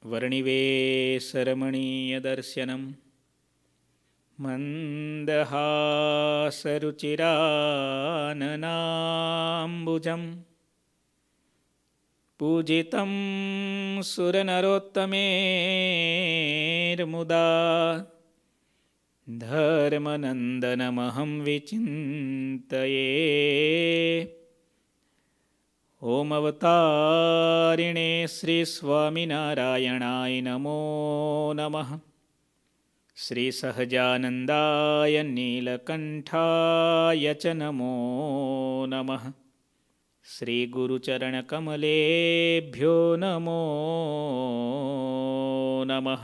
વર્ણિવેશરમણીયદર્શનમ મંદહાસરુચિરાનનાંબુજમ પૂજિતં સુરનરોત્તમેર્મુદા ધર્મનંદનમહં વિચિંતયે ઓમ અવતારિણે શ્રી સ્વામિનારાયણાય નમો નમઃ. શ્રી સહજાનંદાય નીલકંઠાય ચ નમો નમઃ. શ્રી ગુરુચરણકમલેભ્યો નમો નમઃ.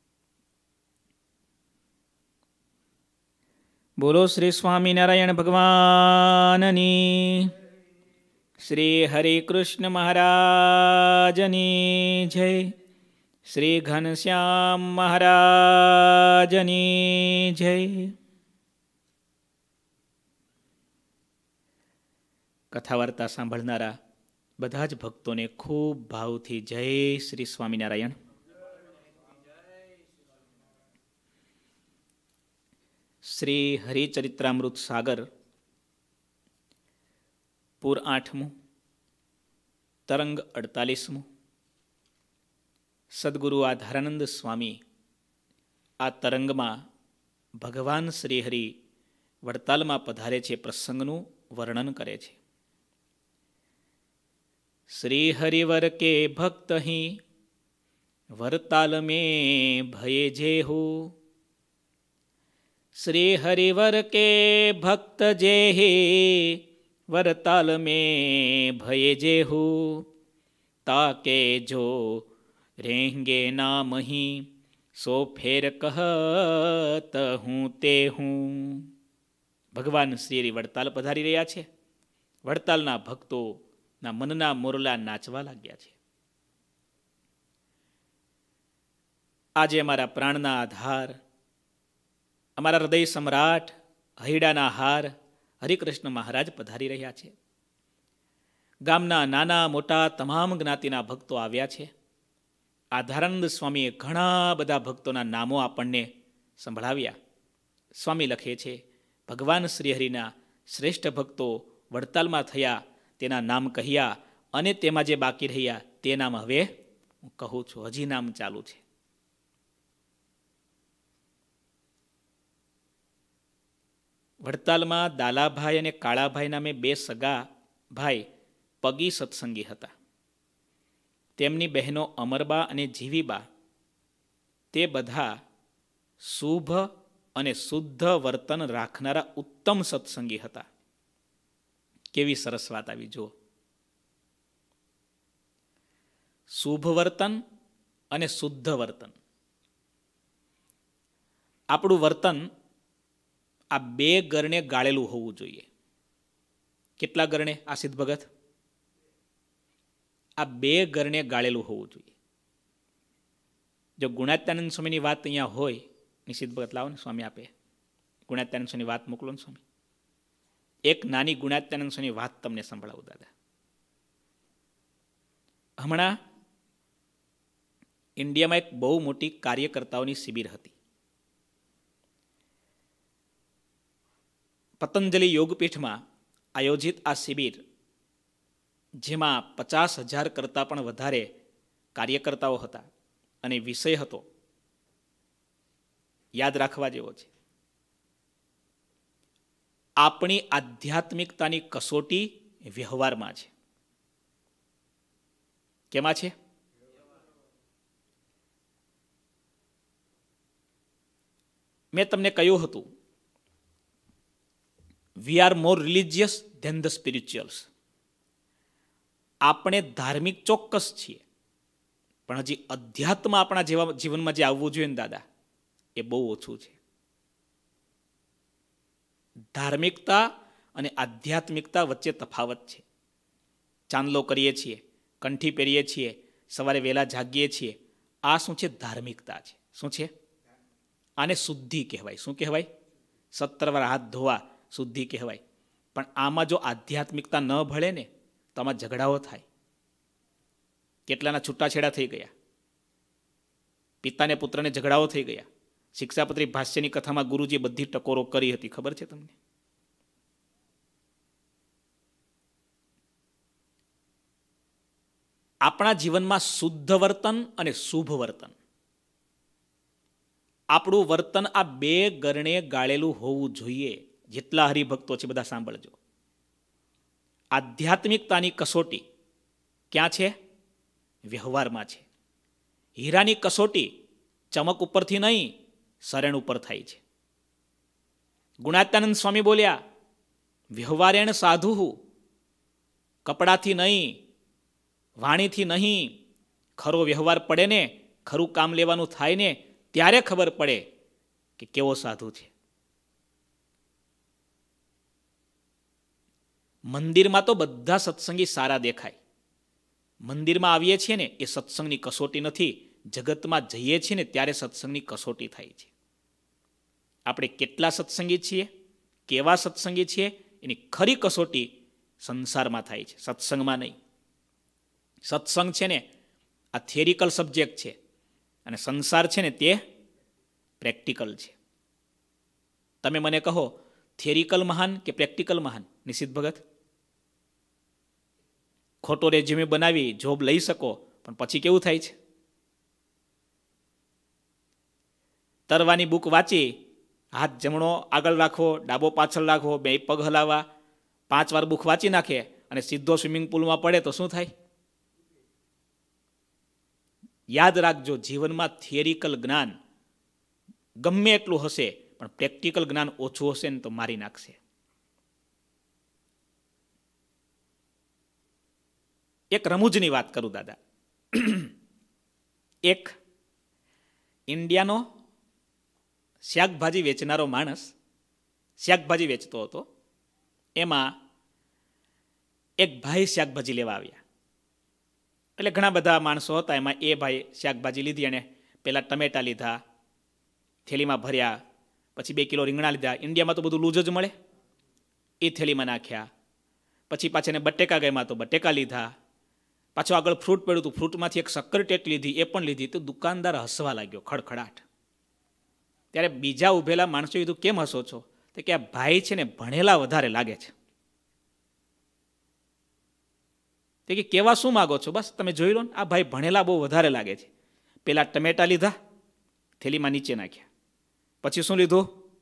બોલો શ્રી સ્વામિનારાયણ ભગવાનની, શ્રી હરિકૃષ્ણ મહારાજની જય, શ્રી ઘનશ્યામ મહારાજની જય. કથા વાર્તા સાંભળનારા બધા જ ભક્તોને ખૂબ ભાવથી જય શ્રી સ્વામિનારાયણ. શ્રી હરિચરિત્રામૃત સાગર પૂર 8મું, તરંગ 48મું. સદગુરુ આધારાનંદ સ્વામી આ તરંગમાં ભગવાન શ્રીહરિ વડતાલમાં પધારે છે પ્રસંગનું વર્ણન કરે છે. શ્રી હરિવર કે ભક્ત હી વરતાલ મેં ભયે જેહુ. શ્રી હરિવર કે ભક્ત જેહે વરતાલ મેં ભયે જેહુ. તાકે જો રેંગે નામ હી સો ફેર કહત હું તે હું. ભગવાન શ્રી વડતાલ પધારી રહ્યા છે. વડતાલના ભક્તોના મનના મોરલા નાચવા લાગ્યા છે. આજે અમારા પ્રાણના આધાર, અમારા હૃદય સમ્રાટ, હૈડાના હાર હરિકૃષ્ણ મહારાજ પધારી રહ્યા છે. ગામના નાના મોટા તમામ જ્ઞાતિના ભક્તો આવ્યા છે. આધારાનંદ સ્વામીએ ઘણા બધા ભક્તોના નામો આપણને સંભળાવ્યા. સ્વામી લખે છે, ભગવાન શ્રીહરિના શ્રેષ્ઠ ભક્તો વડતાલમાં થયા તેના નામ કહ્યા, અને તેમાં જે બાકી રહ્યા તે નામ હવે હું કહું છું. હજી નામ ચાલુ છે. વડતાલમાં દાલાભાઈ અને કાળાભાઈ નામે બે સગા ભાઈ પગી સત્સંગી હતા. તેમની બહેનો અમરબા અને જીવીબા તે બધા શુભ અને શુદ્ધ વર્તન રાખનારા ઉત્તમ સત્સંગી હતા. કેવી સરસ વાત આવી જુઓ. શુભ વર્તન અને શુદ્ધ વર્તન. આપણું વર્તન આ બે ગરણે ગાળેલું હોવું જોઈએ. કેટલા ગરણે આસિત ભગત? આ બે ગરણે ગાળેલું હોવું જોઈએ. જો ગુણાત્યાનંદ સ્વામીની વાત અહીંયા હોય, નિશ્ચિત ભગત લાવો ને સ્વામી આપે, ગુણાત્યાનંદ સ્વામીની વાત મોકલો ને સ્વામી. એક નાની ગુણાત્યાનંદ સ્વામીની વાત તમને સંભળાવું દાદા. હમણાં ઇન્ડિયામાં એક બહુ મોટી કાર્યકર્તાઓની શિબિર હતી. પતંજલિ યોગપીઠમાં આયોજિત આ શિબિર, જેમાં 50,000 કરતાં પણ વધારે કાર્યકર્તાઓ હતા, અને વિષય હતો, યાદ રાખવા જેવો છે, આપણી આધ્યાત્મિકતાની કસોટી વ્યવહારમાં છે. કેમાં છે? મેં તમને કહ્યું હતું, we are more religious than the spirituals. આપણે ધાર્મિક ચોક્કસ છીએ, પણ હજી અધ્યાત્મ આપણા જીવનમાં જે આવવું જોઈએ ને દાદા, એ બહુ ઓછું છે. ધાર્મિકતા અને આધ્યાત્મિકતા વચ્ચે તફાવત છે. ચાંદલો કરીએ છીએ, કંઠી પહેરીએ છીએ, સવારે વહેલા જાગીએ છીએ, આ શું છે? ધાર્મિકતા છે. શું છે? આને શુદ્ધિ કહેવાય. શું કહેવાય? 17 વાર હાથ ધોવા શુદ્ધિ કહેવાય. પણ આમાં જો આધ્યાત્મિકતા ન ભળે ને તો આમાં ઝઘડાઓ થાય. કેટલાના છૂટાછેડા થઈ ગયા. પિતાને પુત્રને ઝઘડાઓ થઈ ગયા. શિક્ષાપત્રી ભાષ્યની કથામાં ગુરુજીએ બધી ટકોરો કરી હતી, ખબર છે તમને? આપણા જીવનમાં શુદ્ધ વર્તન અને શુભ વર્તન, આપણું વર્તન આ બે ગરણે ગાળેલું હોવું જોઈએ. જેટલા હરિભક્તો છે બધા સાંભળજો. આધ્યાત્મિકતાની કસોટી ક્યાં છે? વ્યવહારમાં છે. હીરાની કસોટી ચમક ઉપરથી નહીં, શરણ ઉપર થાય છે. ગુણાત્યાનંદ સ્વામી બોલ્યા, વ્યવહારેણ સાધુ, કપડાથી નહીં, વાણીથી નહીં, ખરો વ્યવહાર પડે ને, ખરું કામ લેવાનું થાય ને, ત્યારે ખબર પડે કે કેવો સાધુ છે. મંદિરમાં તો બધા સત્સંગી સારા દેખાય. મંદિરમાં આવીએ છીએ ને એ સત્સંગની કસોટી નથી, જગતમાં જઈએ છીએ ને ત્યારે સત્સંગની કસોટી થાય છે. આપણે કેટલા સત્સંગી છીએ, કેવા સત્સંગી છીએ, એની ખરી કસોટી સંસારમાં થાય છે, સત્સંગમાં નહીં. સત્સંગ છે ને આ થિયરિકલ સબ્જેક્ટ છે અને સંસાર છે ને તે પ્રેક્ટિકલ છે. તમે મને કહો, થિયરિકલ મહાન કે પ્રેક્ટિકલ મહાન? નિશિત ભગત, ખોટો રેઝ્યુમે બનાવી જોબ લઈ શકો, પણ પછી કેવું થાય છે? તરવાની બુક વાંચી, હાથ જમણો આગળ રાખવો, ડાબો પાછળ રાખવો, બે પગ હલાવવા, 5 વાર બુક વાંચી નાખે અને સીધો સ્વિમિંગ પુલમાં પડે તો શું થાય? યાદ રાખજો, જીવનમાં થિયરિકલ જ્ઞાન ગમે એટલું હશે, પણ પ્રેક્ટિકલ જ્ઞાન ઓછું હશે ને તો મારી નાખશે. એક રમૂજની વાત કરું દાદા. એક ઇન્ડિયાનો શાકભાજી વેચનારો માણસ શાકભાજી વેચતો હતો. એમાં એક ભાઈ શાકભાજી લેવા આવ્યા. એટલે ઘણા બધા માણસો હતા, એમાં એ ભાઈ શાકભાજી લીધી, અને પહેલાં ટમેટા લીધા, થેલીમાં ભર્યા, પછી 2 કિલો રીંગણા લીધા. ઇન્ડિયામાં તો બધું લૂજ જ મળે, એ થેલીમાં નાખ્યા. પછી પાછા એને બટેકા ગમ્યા તો બટેકા લીધા. પાછું આગળ ફ્રૂટ પડ્યું હતું, ફ્રૂટમાંથી એક શક્કરટેટ લીધી, એ પણ લીધી. તો દુકાનદાર હસવા લાગ્યો, ખડખડાટ. ત્યારે બીજા ઊભેલા માણસોએ કીધું, કેમ હસો છો? તો કે આ ભાઈ છે ને ભણેલા વધારે લાગે છે. તે કે કેવા શું માગો છો? બસ તમે જોઈ લો ને, આ ભાઈ ભણેલા બહુ વધારે લાગે છે. પેલા ટમેટા લીધા, થેલીમાં નીચે નાખ્યા. પછી શું લીધું?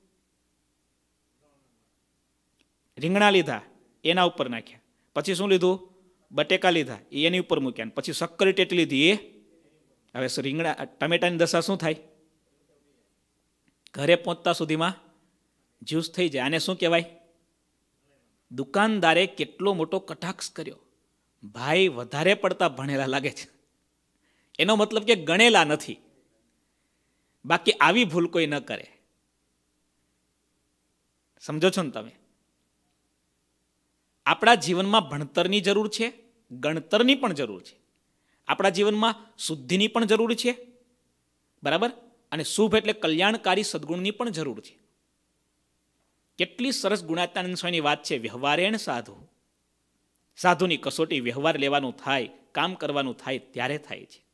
રીંગણા લીધા, એના ઉપર નાખ્યા. પછી શું લીધું? બટેકા લીધા, એની ઉપર મૂક્યા. પછી શક્કરટેટ લીધી, એ હવે રીંગણા ટમેટાની દશા શું થાય? ઘરે પહોંચતા સુધીમાં જ્યુસ થઈ જાય. આને શું કહેવાય? દુકાનદારે કેટલો મોટો કટાક્ષ કર્યો. ભાઈ વધારે પડતા ભણેલા લાગે છે, એનો મતલબ કે ગણેલા નથી. બાકી આવી ભૂલ કોઈ ન કરે. સમજો છો ને તમે? આપણા જીવનમાં ભણતરની જરૂર છે, ગણતરની પણ જરૂર છે. આપણા જીવનમાં શુદ્ધિની પણ જરૂર છે, બરાબર? અને શુભ એટલે કલ્યાણકારી સદગુણની પણ જરૂર છે. કેટલી સરસ ગુણાત્યાનંદ સ્વામીની વાત છે, વ્યવહારેણ સાધુ. સાધુની કસોટી વ્યવહાર લેવાનું થાય, કામ કરવાનું થાય ત્યારે થાય છે.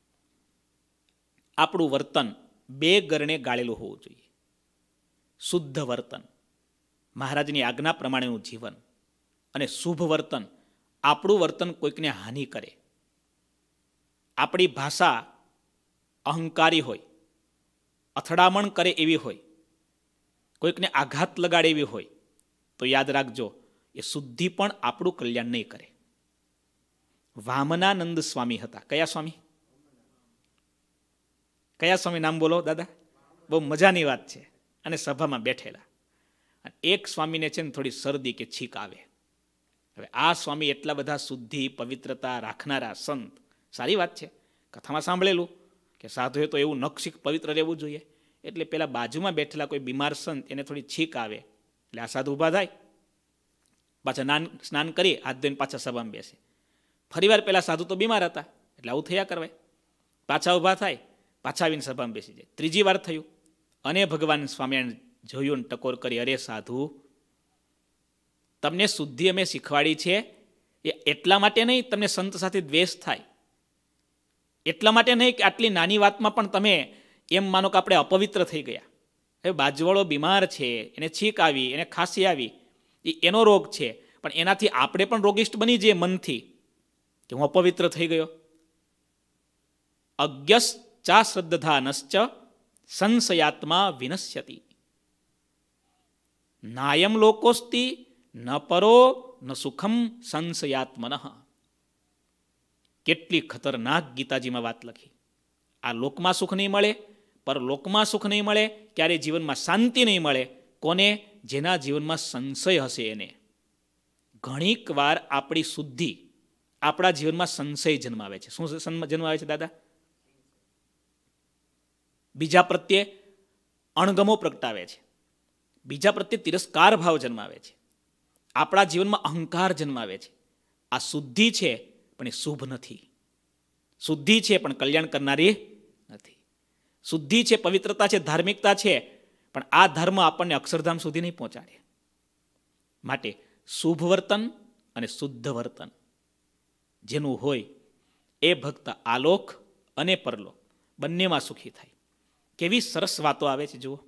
આપણું વર્તન 2 ગરણે ગાળેલું હોવું જોઈએ. શુદ્ધ વર્તન, મહારાજની આજ્ઞા પ્રમાણેનું જીવન, અને શુભ વર્તન, આપણું વર્તન કોઈકને હાનિ કરે, આપણી ભાષા અહંકારી હોય, અથડામણ કરે એવી હોય, કોઈકને આઘાત લગાડે એવી હોય, તો યાદ રાખજો, એ શુદ્ધિ પણ આપણું કલ્યાણ નહીં કરે. વામનાનંદ સ્વામી હતા. કયા સ્વામી? કયા સ્વામી? નામ બોલો દાદા, બહુ મજાની વાત છે. અને સભામાં બેઠેલા એક સ્વામીને છે ને થોડી શરદી કે છીક આવે. હવે આ સ્વામી એટલા બધા શુદ્ધિ પવિત્રતા રાખનારા સંત, સારી વાત છે, કથામાં સાંભળેલું કે સાધુએ તો એવું નખશીક પવિત્ર રહેવું જોઈએ. એટલે પેલા બાજુમાં બેઠેલા કોઈ બીમાર સંત, એને થોડી છીક આવે એટલે આ સાધુ ઊભા થાય, પાછા સ્નાન કરી હાથ ધોઈને પાછા સભામાં બેસે. ફરીવાર પેલા સાધુ તો બીમાર હતા એટલે આવું થયા કરવાય. પાછા ઊભા થાય, પાછા આવીને સભામાં બેસી જાય. 3જી વાર થયું, અને ભગવાન સ્વામિનારાયણ જોયું ને ટકોર કરી, અરે સાધુ, તમને શુદ્ધિ અમે શીખવાડી છે, એ એટલા માટે નહીં તમને સંત સાથે દ્વેષ થાય, એટલા માટે નહીં કે આટલી નાની વાતમાં પણ તમે એમ માનો કે આપણે અપવિત્ર થઈ ગયા. હવે બાજુવાળો બીમાર છે, એને છીંક આવી, એને ખાંસી આવી, એનો રોગ છે, પણ એનાથી આપણે પણ રોગિષ્ટ બની જઈએ મનથી કે હું અપવિત્ર થઈ ગયો. અજ્ઞશ્ચા શ્રદ્ધાનશ્ચ સંશયાત્મા વિનશ્યતિ. નાયમ લોકોસ્તિ ન પરો ન સુખમ સંશયાત્મન. કેટલી ખતરનાક ગીતાજીમાં વાત લખી. આ લોકમાં સુખ નહીં મળે, પર લોકમાં સુખ નહીં મળે, ક્યારે જીવનમાં શાંતિ નહીં મળે. કોને? જેના જીવનમાં સંશય હશે એને. ઘણીક વાર આપણી શુદ્ધિ આપણા જીવનમાં સંશય જન્માવે છે. શું જન્માવે છે દાદા? બીજા પ્રત્યે અણગમો પ્રગટાવે છે, બીજા પ્રત્યે તિરસ્કાર ભાવ જન્માવે છે, આપણા જીવનમાં અહંકાર જન્માવે છે. આ શુદ્ધિ છે પણ એ શુભ નથી. શુદ્ધિ છે પણ કલ્યાણ કરનારી નથી. શુદ્ધિ છે, પવિત્રતા છે, ધાર્મિકતા છે, પણ આ ધર્મ આપણને અક્ષરધામ સુધી નહીં પહોંચાડે. માટે શુભ વર્તન અને શુદ્ધ વર્તન જેનું હોય એ ભક્ત આલોક અને પરલોક બંનેમાં સુખી થાય. કેવી સરસ વાતો આવે છે જુઓ.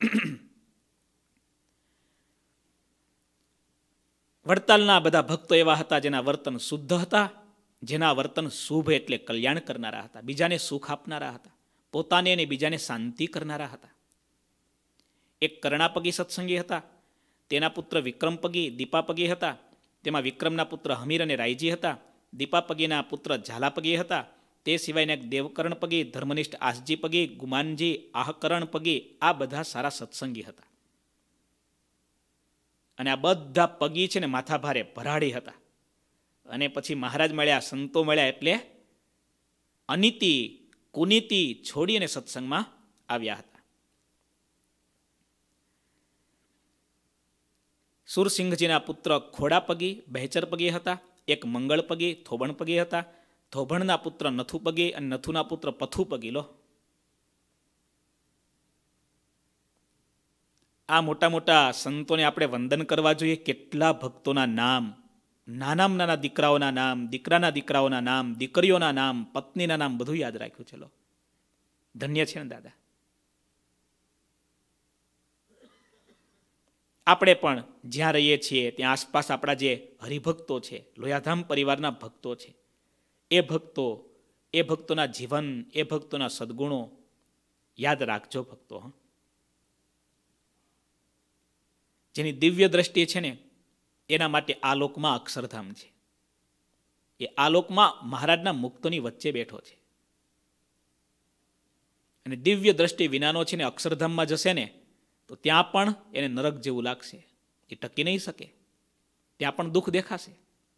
વડતાલના બધા ભક્તો એવા હતા જેના વર્તન શુદ્ધ હતા, જેના વર્તન શુભ એટલે કલ્યાણ કરનારા હતા, બીજાને સુખ આપનારા હતા, પોતાને અને બીજાને શાંતિ કરનારા હતા. એક કર્ણાપગી સત્સંગી હતા, તેના પુત્ર વિક્રમપગી દીપાપગી હતા. તેમાં વિક્રમના પુત્ર હમીર અને રાયજી હતા. દીપાપગીના પુત્ર ઝાલાપગી હતા. તે સિવાયના એક દેવકર્ણપગી, ધર્મનિષ્ઠ આસજીપગી, ગુમાનજી, આહકર્ણપગી, આ બધા સારા સત્સંગી હતા. અને આ બધા પગી છે ને માથા ભારે ભરાડી હતા. અને પછી મહારાજ મળ્યા, સંતો મળ્યા એટલે અનિતિ કુનીતિ છોડી અને સત્સંગમાં આવ્યા હતા. સુરસિંહજીના પુત્ર ખોડાપગી બહેચરપગી હતા. એક મંગળપગી થોબણપગી હતા. થોભણના પુત્ર નથુપગી અને નથુના પુત્ર પથુપગી. લો, આ મોટા મોટા સંતોને આપણે વંદન કરવા જોઈએ. કેટલા ભક્તોના નામ, નાનામાં નાના દીકરાઓના નામ, દીકરાના દીકરાઓના નામ, દીકરીઓના નામ, પત્નીના નામ બધું યાદ રાખ્યું છે. લો, ધન્ય છે ને દાદા. આપણે પણ જ્યાં રહીએ છીએ ત્યાં આસપાસ આપણા જે હરિભક્તો છે, લોયાધામ પરિવારના ભક્તો છે, એ ભક્તોના જીવન, એ ભક્તોના સદગુણો યાદ રાખજો ભક્તો. જેની દિવ્ય દ્રષ્ટિ છે ને એના માટે આ લોકમાં અક્ષરધામ છે. એ આ લોકમાં મહારાજના મુક્તોની વચ્ચે બેઠો છે. અને દિવ્ય દ્રષ્ટિ વિનાનો છે ને અક્ષરધામમાં જશે ને તો ત્યાં પણ એને નરક જેવું લાગશે. એ ટકી નહીં શકે, ત્યાં પણ દુઃખ દેખાશે.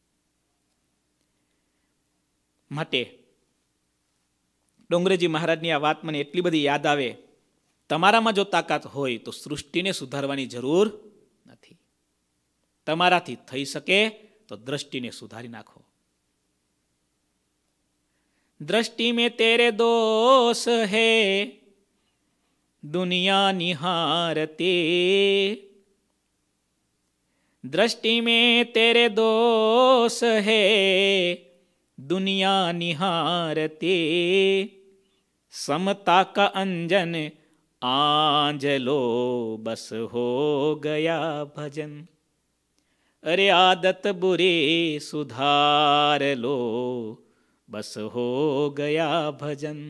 માટે ડોંગરેજી મહારાજની આ વાત મને એટલી બધી યાદ આવે. તમારામાં જો તાકાત હોય તો સૃષ્ટિને સુધારવાની જરૂર નથી. તમારાથી થઈ શકે તો દ્રષ્ટિને સુધારી નાખો. દ્રષ્ટિ મેં તેરે દોષ હૈ દુનિયા નિહારતે. દ્રષ્ટિ મેં તેરે દોષ હૈ दुनिया निहारते. समता का अंजन आंजलो बस हो गया भजन. अरे आदत बुरी सुधार लो बस हो गया भजन.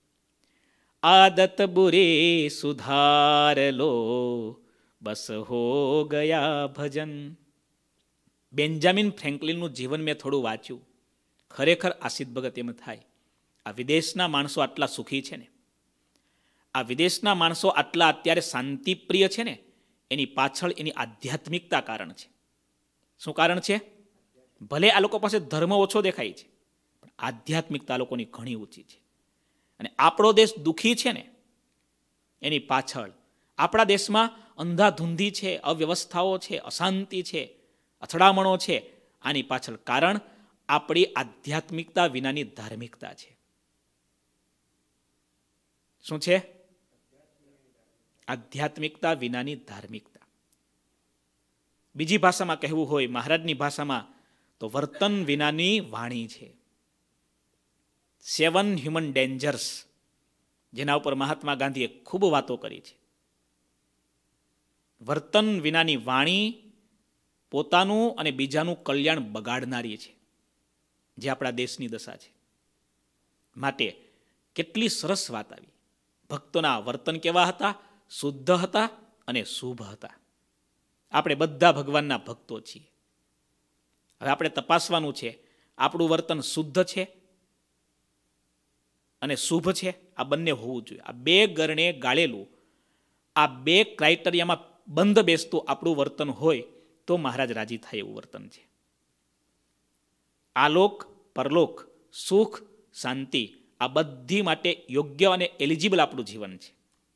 आदत बुरी सुधार लो बस हो ગયા ભજન. બેન્જામિન ફ્રેન્કલિનનું જીવન મેં થોડું વાંચ્યું. ખરેખર આસિત ભગત એમ થાય, આ વિદેશના માણસો આટલા સુખી છે ને, આ વિદેશના માણસો આટલા અત્યારે શાંતિપ્રિય છે ને, એની પાછળ એની આધ્યાત્મિકતા કારણ છે. શું કારણ છે? ભલે આ લોકો પાસે ધર્મ ઓછો દેખાય છે, પણ આધ્યાત્મિકતા લોકોની ઘણી ઊંચી છે. અને આપણો દેશ દુઃખી છે ને, એની પાછળ આપણા દેશમાં અંધાધૂંધી છે, અવ્યવસ્થાઓ છે, અશાંતિ છે, અથડામણો છે. આની પાછળ કારણ આપણી આધ્યાત્મિકતા વિનાની ધાર્મિકતા છે. શું છે? આધ્યાત્મિકતા વિનાની ધાર્મિકતા. બીજી ભાષામાં કહેવું હોય, મહારાજની ભાષામાં, તો વર્તન વિનાની વાણી છે. 7 હ્યુમન ડેન્જર્સ, જેના ઉપર મહાત્મા ગાંધીએ ખૂબ વાતો કરી છે. વર્તન વિનાની વાણી પોતાનું અને બીજાનું કલ્યાણ બગાડનારી છે, જે આપણા દેશની દશા છે. માટે કેટલી સરસ વાત આવી. ભક્તોના વર્તન કેવા હતા? શુદ્ધ હતા અને શુભ હતા. આપણે બધા ભગવાનના ભક્તો છીએ. હવે આપણે તપાસવાનું છે, આપણું વર્તન શુદ્ધ છે અને શુભ છે. આ બંને હોવું જોઈએ. આ બે ગરણે ગાળેલું, આ બે ક્રાઇટેરિયામાં બંધ બેસતું આપણું વર્તન હોય તો મહારાજ રાજી થાય એવું વર્તન છે. આલોક પરલોક, સુખ શાંતિ, આ બધી માટે યોગ્ય અને એલિજિબલ આપણું જીવન છે.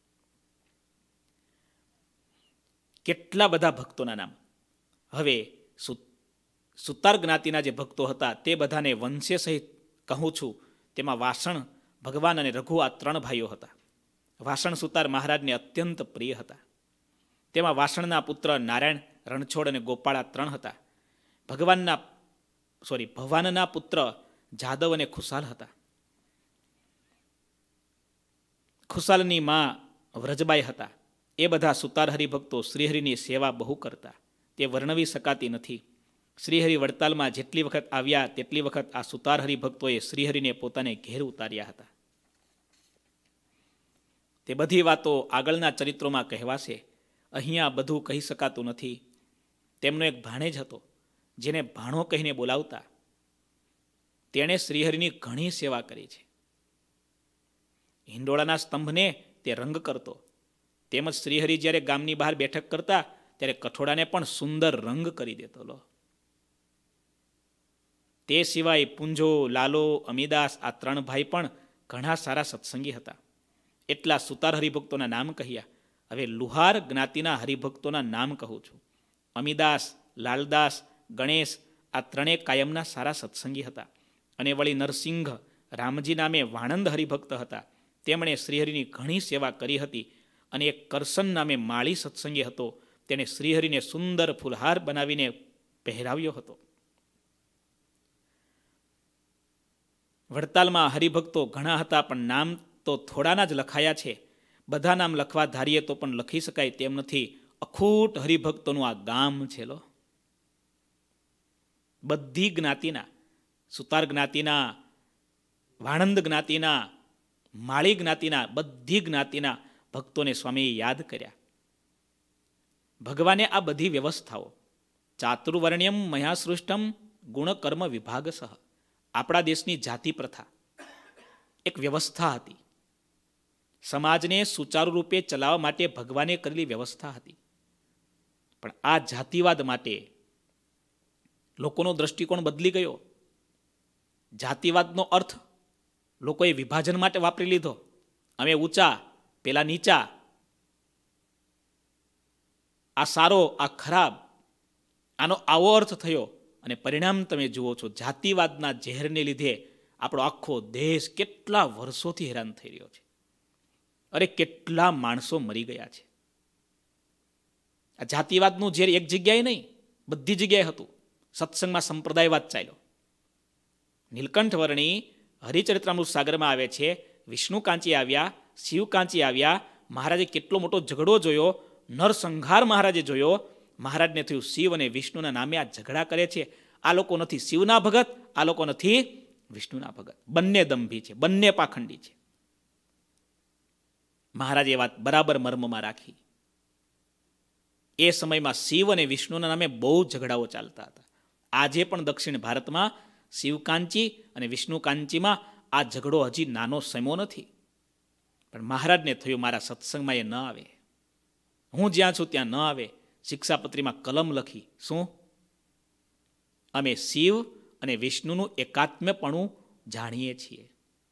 કેટલા બધા ભક્તોના નામ. હવે સુતાર જ્ઞાતિના જે ભક્તો હતા તે બધાને વંશે સહિત કહું છું. તેમાં વાસણ ભગવાન અને રઘુ આ 3 ભાઈઓ હતા. વાસણ સુતાર મહારાજને અત્યંત પ્રિય હતા. તેમાં વાસણના પુત્ર નારાયણ, રણછોડ અને ગોપાળ આ 3 હતા. ભવાનના પુત્ર જાદવ અને ખુશાલ હતા. ખુશાલની માં વ્રજબાઈ હતા. એ બધા સુતાર હરિભક્તો શ્રીહરિની સેવા બહુ કરતા. તે વર્ણવી શકાતી નથી. શ્રીહરિ વડતાલમાં જેટલી વખત આવ્યા તેટલી વખત આ સુતાર હરિભક્તોએ શ્રીહરિને પોતાને ઘેર ઉતાર્યા હતા. તે બધી વાતો આગળના ચરિત્રોમાં કહેવાશે. અહીંયા બધું કહી શકાતું નથી. તેમનો એક ભાણેજ હતો, જેને ભાણો કહીને બોલાવતા. તેણે શ્રીહરિની ઘણી સેવા કરી છે. હિંડોળાના સ્તંભને તે રંગ કરતો. તેમજ શ્રીહરિ જ્યારે ગામની બહાર બેઠક કરતા ત્યારે કઠોળાને પણ સુંદર રંગ કરી દેતો. તે સિવાય પુંજો, લાલો, અમીદાસ આ 3 ભાઈ પણ ઘણા સારા સત્સંગી હતા. એટલા સુતાર હરિભક્તોના નામ કહ્યા. હવે લુહાર જ્ઞાતિના હરિભક્તોના નામ કહું છું. અમીદાસ, લાલદાસ, ગણેશ આ 3 કાયમના સારા સત્સંગી હતા. અને વળી નરસિંહ રામજી નામે વાણંદ હરિભક્ત હતા. તેમણે શ્રીહરિની ઘણી સેવા કરી હતી. અને એક કરસન નામે માળી સત્સંગી હતો. તેણે શ્રીહરિને સુંદર ફૂલહાર બનાવીને પહેરાવ્યો હતો. વડતાલમાં હરિભક્તો ઘણા હતા, પણ નામ તો થોડાના જ લખાયા છે. બધા નામ લખવા ધારીએ તો પણ લખી શકાય તેમ નથી. અખૂટ હરિભક્તોનું આ ગામ છે. બધી જ્ઞાતિના, સુતાર જ્ઞાતિના, વાણંદ જ્ઞાતિના, માળી જ્ઞાતિના, બધી જ્ઞાતિના ભક્તોને સ્વામીએ યાદ કર્યા. ભગવાને આ બધી વ્યવસ્થાઓ, ચાતુર્વર્ણ્યમ મયા સૃષ્ટમ ગુણકર્મ વિભાગસહ, આપણા દેશની જાતિ પ્રથા એક વ્યવસ્થા હતી. સમાજને સુચારુ રૂપે ચલાવવા માટે ભગવાને કરેલી વ્યવસ્થા હતી. પણ આ જાતિવાદ માટે લોકોનો દ્રષ્ટિકોણ બદલી ગયો. જાતિવાદનો અર્થ લોકોએ વિભાજન માટે વાપરી લીધો. અમે ઊંચા, પેલા નીચા, આ સારો, આ ખરાબ, આનો આવો અર્થ થયો. અને પરિણામ તમે જુઓ છો. જાતિવાદના ઝેરને લીધે આપણો આખો દેશ કેટલા વર્ષોથી હેરાન થઈ રહ્યો છે. અરે કેટલા માણસો મરી ગયા છે. આ જાતિવાદનું ઝેર એક જગ્યાએ નહીં, બધી જગ્યાએ હતું. સત્સંગમાં સંપ્રદાયવાદ ચાલ્યો. નીલકંઠ વર્ણી હરિચરિત્રામૃત સાગરમાં આવે છે, વિષ્ણુ કાંચી આવ્યા, શિવ કાંચી આવ્યા. મહારાજે કેટલો મોટો ઝઘડો જોયો, નરસંહાર મહારાજે જોયો. મહારાજને થયું શિવ અને વિષ્ણુના નામે આ ઝઘડા કરે છે. આ લોકો નથી શિવના ભગત, આ લોકો નથી વિષ્ણુના ભગત. બંને દંભી છે, બંને પાખંડી છે. મહારાજે એ વાત બરાબર મર્મમાં રાખી. એ સમયમાં શિવ અને વિષ્ણુના નામે બહુ ઝઘડાઓ ચાલતા હતા. આજે પણ દક્ષિણ ભારતમાં શિવકાંચી અને વિષ્ણુકાંચીમાં આ ઝઘડો હજી નાનો સમો નથી. પણ મહારાજને થયું મારા સત્સંગમાં એ ન આવે, હું જ્યાં છું ત્યાં ન આવે. શિક્ષાપત્રીમાં કલમ લખી, શું? અમે શિવ અને વિષ્ણુનું એકાત્મ્યપણું જાણીએ છીએ.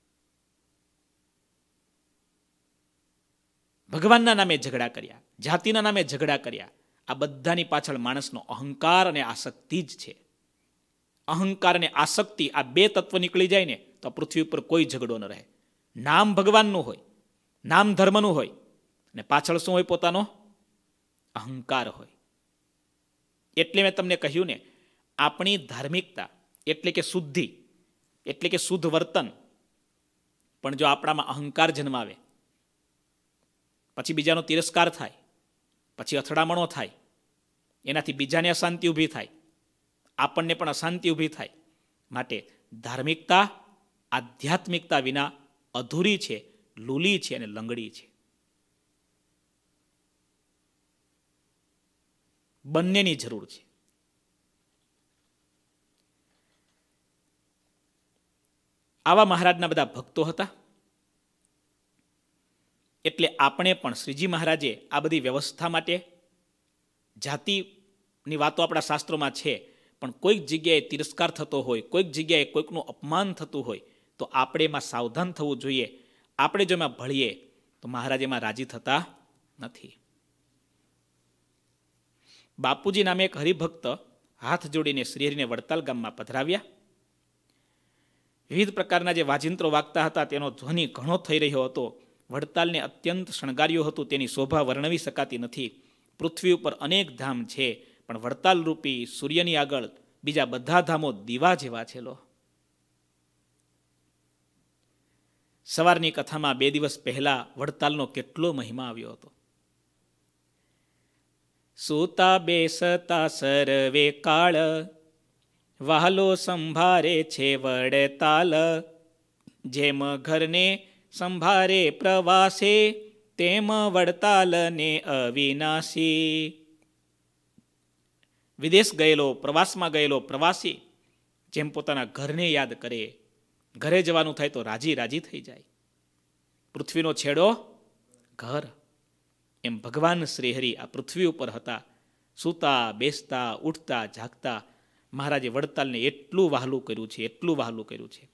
ભગવાનના નામે ઝઘડા કર્યા, જાતિના નામે ઝઘડા કર્યા. આ બધાની પાછળ માણસનો અહંકાર અને આસક્તિ જ છે. અહંકાર અને આસક્તિ આ બે તત્વ નીકળી જાય ને તો પૃથ્વી ઉપર કોઈ ઝઘડો ન રહે. નામ ભગવાનનું હોય, નામ ધર્મનું હોય, અને પાછળ શું હોય? પોતાનો અહંકાર હોય. એટલે મેં તમને કહ્યું ને, આપણી ધાર્મિકતા એટલે કે શુદ્ધિ, એટલે કે શુદ્ધ વર્તન, પણ જો આપણામાં અહંકાર જન્માવે, પછી બીજાનો તિરસ્કાર થાય, પછી અથડામણો થાય, એનાથી બીજાને અશાંતિ ઊભી થાય, આપણને પણ અશાંતિ ઊભી થાય. માટે ધાર્મિકતા આધ્યાત્મિકતા વિના અધૂરી છે, લૂલી છે અને લંગડી છે. બંનેની જરૂર છે. આવા મહારાજના બધા ભક્તો હતા. એટલે આપણે પણ શ્રીજી મહારાજે આ બધી વ્યવસ્થા માટે, જાતિની વાતો આપણા શાસ્ત્રોમાં છે, પણ કોઈક જગ્યાએ તિરસ્કાર થતો હોય, કોઈક જગ્યાએ કોઈકનું અપમાન થતું હોય તો આપણે એમાં સાવધાન થવું જોઈએ. આપણે જો એમાં ભળીએ તો મહારાજ એમાં રાજી થતા નથી. બાપુજી નામે એક હરિભક્ત હાથ જોડીને શ્રીહરિને વડતાલ ગામમાં પધરાવ્યા. વિવિધ પ્રકારના જે વાજિંત્રો વાગતા હતા તેનો ધ્વનિ ઘણો થઈ રહ્યો હતો. વડતાલને અત્યંત શણગાર્યું હતું, તેની શોભા વર્ણવી શકાતી નથી. પૃથ્વી ઉપર અનેક ધામ છે, પણ વડતાલ રૂપી સૂર્યની આગળ બીજા બધા ધામો દીવા જેવા છે. સવારની કથામાં 2 દિવસ પહેલા વડતાલનો કેટલો મહિમા આવ્યો હતો. સૂતા બેસતા સર્વે કાળ, વહાલો સંભારે છે વડતાલ. જેમ ઘરને સંભારે પ્રવાસે, તેમ વડતાલને અવિનાશી. વિદેશ ગયેલો, પ્રવાસમાં ગયેલો પ્રવાસી જેમ પોતાના ઘરને યાદ કરે, ઘરે જવાનું થાય તો રાજી રાજી થઈ જાય. પૃથ્વીનો છેડો ઘર, એમ ભગવાન શ્રીહરિ આ પૃથ્વી ઉપર હતા. સૂતા બેસતા ઉઠતા જાગતા મહારાજે વડતાલને એટલું વહાલું કર્યું છે, એટલું વહાલું કર્યું છે.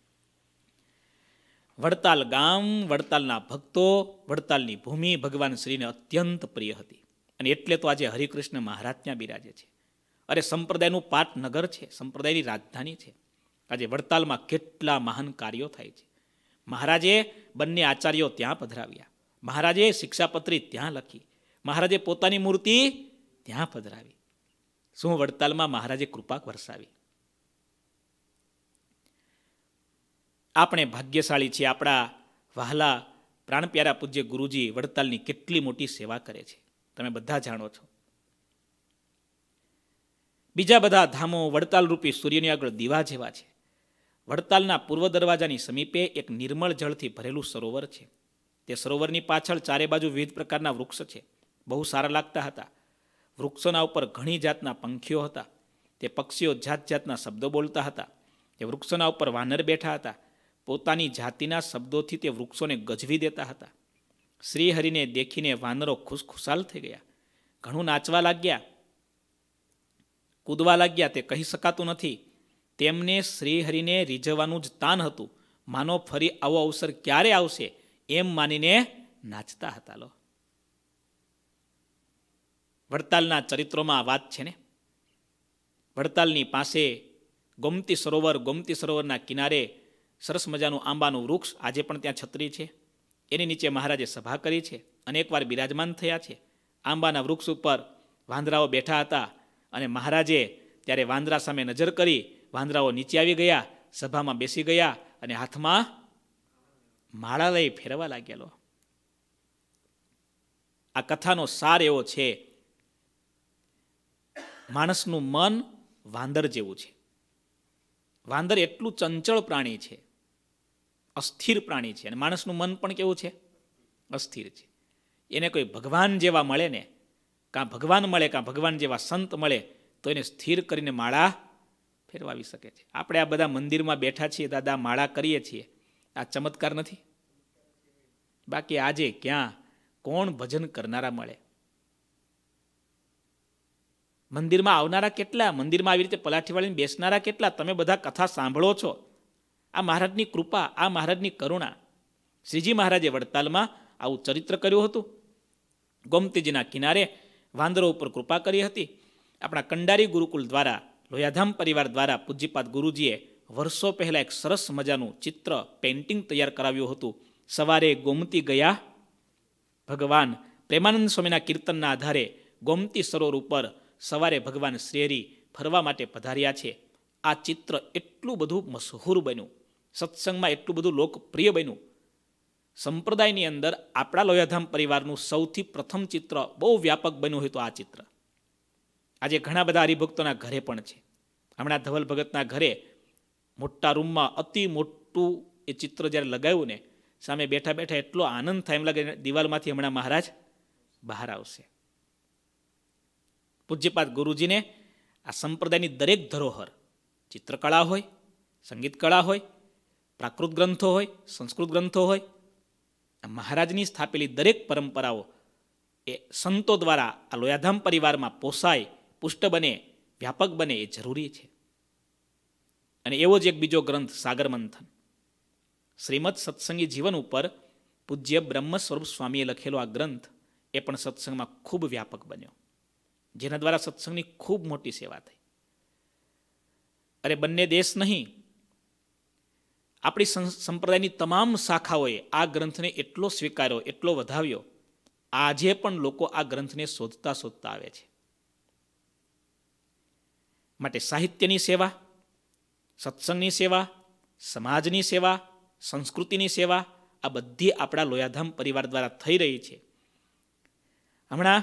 વડતાલ ગામ, વડતાલના ભક્તો, વડતાલની ભૂમિ ભગવાન શ્રીને અત્યંત પ્રિય હતી. અને એટલે તો આજે હરિકૃષ્ણ મહારાજ ત્યાં બિરાજે છે. અરે સંપ્રદાયનું પાટનગર છે, સંપ્રદાયની રાજધાની છે. આજે વડતાલમાં કેટલા મહાન કાર્યો થાય છે. મહારાજે બંને આચાર્યો ત્યાં પધરાવ્યા, મહારાજે શિક્ષાપત્રી ત્યાં લખી, મહારાજે પોતાની મૂર્તિ ત્યાં પધરાવી. શું વડતાલમાં મહારાજે કૃપા વરસાવી. આપણે ભાગ્યશાળી છીએ. આપણા વહાલા પ્રાણપ્યારા પૂજ્ય ગુરુજી વડતાલની કેટલી મોટી સેવા કરે છે, તમે બધા જાણો છો. બીજા બધા ધામો વડતાલ રૂપી સૂર્યની આગળ દીવા જેવા છે. વડતાલના પૂર્વ દરવાજાની સમીપે એક નિર્મળ જળથી ભરેલું સરોવર છે. તે સરોવરની પાછળ ચારે બાજુ વિવિધ પ્રકારના વૃક્ષ છે, બહુ સારા લાગતા હતા. વૃક્ષોના ઉપર ઘણી જાતના પંખીઓ હતા. તે પક્ષીઓ જાત જાતના શબ્દો બોલતા હતા. તે વૃક્ષોના ઉપર વાનર બેઠા હતા. પોતાની જાતિના શબ્દોથી તે વૃક્ષોને ગજવી દેતા હતા. શ્રીહરિને દેખીને વાનરો ખુશખુશાલ થઈ ગયા, ઘણું નાચવા લાગ્યા, કૂદવા લાગ્યા. તે કહી શકાતું નથી. તેમને શ્રીહરિને રીઝવવાનું જ તાન હતું. માનો ફરી આવો અવસર ક્યારે આવશે એમ માનીને નાચતા હતા. વડતાલના ચરિત્રોમાં આ વાત છે ને. વડતાલની પાસે ગોમતી સરોવર, ગોમતી સરોવરના કિનારે સરસ મજાનું આંબાનું વૃક્ષ, આજે પણ ત્યાં છત્રી છે. એની નીચે મહારાજે સભા કરી છે, અનેકવાર બિરાજમાન થયા છે. આંબાના વૃક્ષ ઉપર વાંદરાઓ બેઠા હતા અને મહારાજે ત્યારે વાંદરા સામે નજર કરી. વાંદરાઓ નીચે આવી ગયા, સભામાં બેસી ગયા અને હાથમાં માળા લઈ ફેરવા લાગેલો. આ કથાનો સાર એવો છે, માણસનું મન વાંદર જેવું છે. વાંદર એટલું ચંચળ પ્રાણી છે, અસ્થિર પ્રાણી છે. અને માણસનું મન પણ કેવું છે? અસ્થિર છે. એને કોઈ ભગવાન જેવા મળે ને, કાં ભગવાન મળે કાં ભગવાન જેવા સંત મળે તો એને સ્થિર કરીને માળા ફેરવાવી શકે છે. આપણે આ બધા મંદિરમાં બેઠા છીએ, દાદા માળા કરીએ છીએ, આ ચમત્કાર નથી? બાકી આજે ક્યાં કોણ ભજન કરનારા મળે? મંદિરમાં આવનારા કેટલા? મંદિરમાં આવી રીતે પલાઠી વાળીને બેસનારા કેટલા? તમે બધા કથા સાંભળો છો. આ મહારાજની કૃપા, આ મહારાજની કરુણા. શ્રીજી મહારાજે વડતાલમાં આવું ચરિત્ર કર્યું હતું. ગોમતીજીના કિનારે વાંદરો ઉપર કૃપા કરી હતી. આપણા કંડારી ગુરુકુલ દ્વારા, લોયાધામ પરિવાર દ્વારા પૂજ્યપાદ ગુરુજીએ વર્ષો પહેલાં એક સરસ મજાનું ચિત્ર, પેઇન્ટિંગ તૈયાર કરાવ્યું હતું. સવારે ગોમતી ગયા ભગવાન, પ્રેમાનંદ સ્વામીના કીર્તનના આધારે ગોમતી સરોવર ઉપર સવારે ભગવાન શ્રીહરિ ફરવા માટે પધાર્યા છે. આ ચિત્ર એટલું બધું મશહૂર બન્યું, સત્સંગમાં એટલું બધું લોકપ્રિય બન્યું. સંપ્રદાયની અંદર આપણા લોયાધામ પરિવારનું સૌથી પ્રથમ ચિત્ર બહુ વ્યાપક બન્યું હોય તો આ ચિત્ર. આજે ઘણા બધા હરિભક્તોના ઘરે પણ છે. હમણાં ધવલ ભગતના ઘરે મોટા રૂમમાં અતિ મોટું એ ચિત્ર જ્યારે લગાવ્યું ને, સામે બેઠા બેઠા એટલો આનંદ થાય એમ લાગે દિવાલમાંથી હમણાં મહારાજ બહાર આવશે. પૂજ્યપાદ ગુરુજીને આ સંપ્રદાયની દરેક ધરોહર, ચિત્રકળા હોય, સંગીત કળા હોય, પ્રાકૃત ગ્રંથો હોય, સંસ્કૃત ગ્રંથો હોય, મહારાજની સ્થાપેલી દરેક પરંપરાઓ એ સંતો દ્વારા આ લોયાધામ પરિવારમાં પોસાય, પુષ્ટ બને, વ્યાપક બને એ જરૂરી છે. અને એવો જ એક બીજો ગ્રંથ સાગર મંથન, શ્રીમદ સત્સંગી જીવન ઉપર પૂજ્ય બ્રહ્મ સ્વરૂપ સ્વામીએ લખેલો આ ગ્રંથ એ પણ સત્સંગમાં ખૂબ વ્યાપક બન્યો, જેના દ્વારા સત્સંગની ખૂબ મોટી સેવા થઈ. અરે બંને દેશ નહીં, આપણી સંપ્રદાયની તમામ શાખાઓએ આ ગ્રંથને એટલો સ્વીકાર્યો, એટલો વધાવ્યો, આજે પણ લોકો આ ગ્રંથને શોધતા શોધતા આવે છે. માટે સાહિત્યની સેવા, સત્સંગની સેવા, સમાજની સેવા, સંસ્કૃતિની સેવા આ બધી આપણા લોયાધામ પરિવાર દ્વારા થઈ રહી છે. હમણાં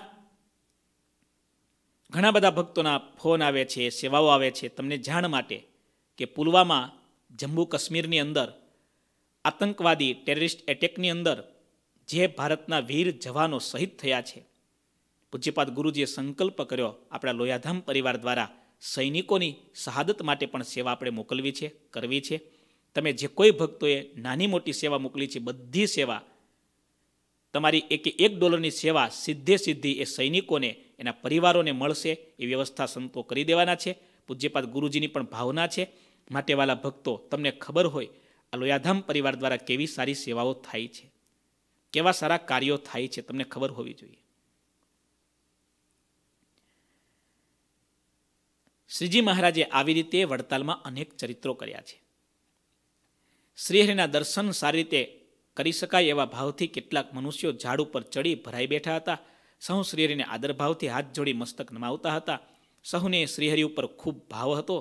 ઘણા બધા ભક્તોના ફોન આવે છે, સેવાઓ આવે છે તમને જાણ માટે કે પુલવામા, જમ્મુ કાશ્મીરની અંદર આતંકવાદી ટેરરિસ્ટ એટેકની અંદર જે ભારતના વીર જવાનો શહીદ થયા છે, પૂજ્યપાદ ગુરુજીએ સંકલ્પ કર્યો આપણા લોયાધામ પરિવાર દ્વારા સૈનિકોની શહાદત માટે પણ સેવા આપણે મોકલવી છે, કરવી છે. તમે જે કોઈ ભક્તોએ નાની મોટી સેવા મોકલી છે, બધી સેવા તમારી $1 સેવા સીધે સીધી એ સૈનિકોને, એના પરિવારોને મળશે એ વ્યવસ્થા સંતો કરી દેવાના છે. પૂજ્યપાદ ગુરુજીની પણ ભાવના છે. માટે વાલા ભક્તો, તમને ખબર હોય આ લોયાધામ પરિવાર દ્વારા કેવી સારી સેવાઓ થાય છે, કેવા સારા કાર્યો થાય છે, તમને ખબર હોવી જોઈએ. શ્રીજી મહારાજે આવી રીતે વડતાલમાં અનેક ચરિત્રો કર્યા છે. શ્રીહરિના દર્શન સારી રીતે કરી શકાય એવા ભાવથી કેટલાક મનુષ્યો ઝાડ ઉપર ચડી ભરાઈ બેઠા હતા. સહુ શ્રીહરિને આદરભાવથી હાથ જોડી મસ્તક નમાવતા હતા. સહુને શ્રીહરિ ઉપર ખૂબ ભાવ હતો.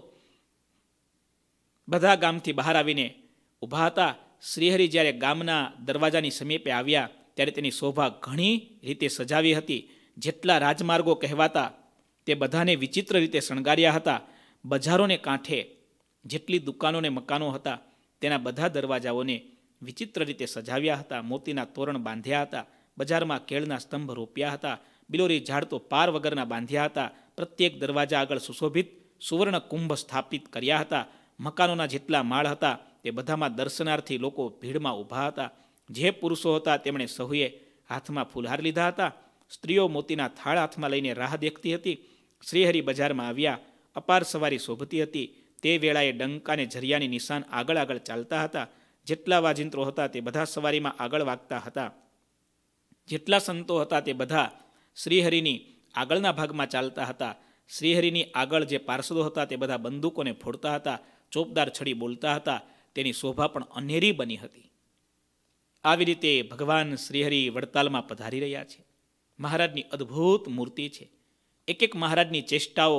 બધા ગામથી બહાર આવીને ઊભા હતા. શ્રીહરિ જ્યારે ગામના દરવાજાની સમીપે આવ્યા ત્યારે તેની શોભા ઘણી રીતે સજાવી હતી. જેટલા રાજમાર્ગો કહેવાતા તે બધાને વિચિત્ર રીતે શણગાર્યા હતા. બજારોને કાંઠે જેટલી દુકાનો ને મકાનો હતા તેના બધા દરવાજાઓને વિચિત્ર રીતે સજાવ્યા હતા. મોતીના તોરણ બાંધ્યા હતા. બજારમાં કેળના સ્તંભ રોપ્યા હતા. બિલોરી ઝાડ તો પાર વગરના બાંધ્યા હતા. પ્રત્યેક દરવાજા આગળ સુશોભિત સુવર્ણ કુંભ સ્થાપિત કર્યા હતા. મકાનોના જેટલા માળ હતા તે બધામાં દર્શનાર્થી લોકો ભીડમાં ઊભા હતા. જે પુરુષો હતા તેમણે સહુએ હાથમાં ફૂલહાર લીધા હતા. સ્ત્રીઓ મોતીના થાળ હાથમાં લઈને રાહ દેખતી હતી. શ્રીહરિ બજારમાં આવ્યા. અપાર સવારી શોભતી હતી. તે વેળાએ ડંકાને ઝરિયાની નિશાન આગળ આગળ ચાલતા હતા. જેટલા વાજિંત્રો હતા તે બધા સવારીમાં આગળ વાગતા હતા. જેટલા સંતો હતા તે બધા શ્રીહરિની આગળના ભાગમાં ચાલતા હતા. શ્રીહરિની આગળ જે પાર્ષદો હતા તે બધા બંદૂકોને ફોડતા હતા, ચોપદાર છડી બોલતા હતા. તેની શોભા પણ અનેરી બની હતી. આવી રીતે ભગવાન શ્રીહરિ વડતાલમાં પધારી રહ્યા છે. મહારાજની અદ્ભુત મૂર્તિ છે. એક એક મહારાજની ચેષ્ટાઓ,